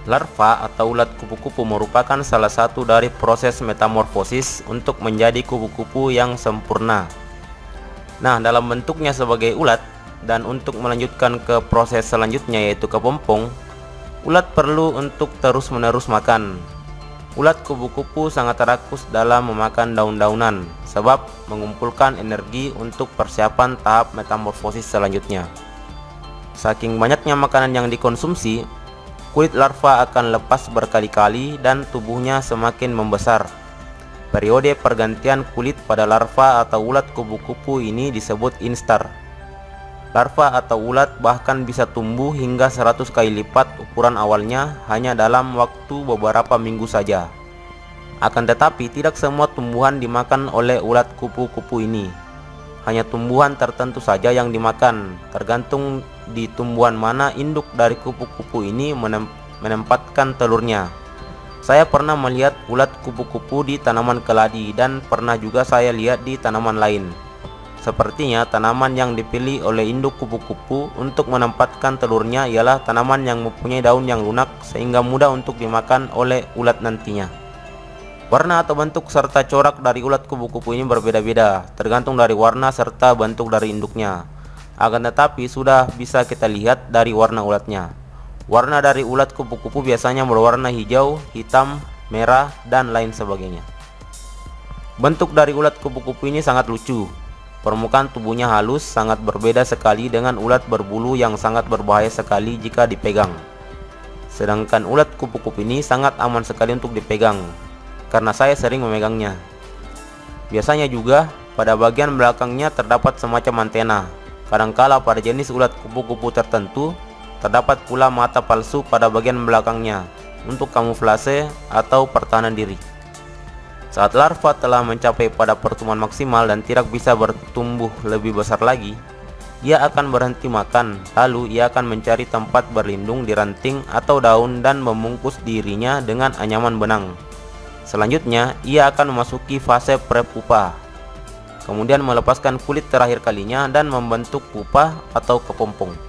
Larva atau ulat kupu-kupu merupakan salah satu dari proses metamorfosis untuk menjadi kupu-kupu yang sempurna. Nah, dalam bentuknya sebagai ulat dan untuk melanjutkan ke proses selanjutnya yaitu kepompong, ulat perlu untuk terus-menerus makan. Ulat kupu-kupu sangat rakus dalam memakan daun-daunan sebab mengumpulkan energi untuk persiapan tahap metamorfosis selanjutnya. Saking banyaknya makanan yang dikonsumsi, kulit larva akan lepas berkali-kali dan tubuhnya semakin membesar. Periode pergantian kulit pada larva atau ulat kupu-kupu ini disebut instar. Larva atau ulat bahkan bisa tumbuh hingga 100 kali lipat ukuran awalnya hanya dalam waktu beberapa minggu saja. Akan tetapi tidak semua tumbuhan dimakan oleh ulat kupu-kupu ini. Hanya tumbuhan tertentu saja yang dimakan, tergantung di tumbuhan mana induk dari kupu-kupu ini menempatkan telurnya. Saya pernah melihat ulat kupu-kupu di tanaman keladi dan pernah juga saya lihat di tanaman lain. Sepertinya tanaman yang dipilih oleh induk kupu-kupu untuk menempatkan telurnya ialah tanaman yang mempunyai daun yang lunak sehingga mudah untuk dimakan oleh ulat nantinya. Warna atau bentuk serta corak dari ulat kupu-kupu ini berbeda-beda, tergantung dari warna serta bentuk dari induknya. Akan tetapi sudah bisa kita lihat dari warna ulatnya. Warna dari ulat kupu-kupu biasanya berwarna hijau, hitam, merah, dan lain sebagainya. Bentuk dari ulat kupu-kupu ini sangat lucu. Permukaan tubuhnya halus, sangat berbeda sekali dengan ulat berbulu yang sangat berbahaya sekali jika dipegang. Sedangkan ulat kupu-kupu ini sangat aman sekali untuk dipegang, karena saya sering memegangnya. Biasanya juga pada bagian belakangnya terdapat semacam antena. Kadangkala pada jenis ulat kupu-kupu tertentu terdapat pula mata palsu pada bagian belakangnya untuk kamuflase atau pertahanan diri. Saat larva telah mencapai pada pertumbuhan maksimal dan tidak bisa bertumbuh lebih besar lagi, ia akan berhenti makan, lalu ia akan mencari tempat berlindung di ranting atau daun dan membungkus dirinya dengan anyaman benang. Selanjutnya, ia akan memasuki fase prepupa, kemudian melepaskan kulit terakhir kalinya dan membentuk pupa atau kepompong.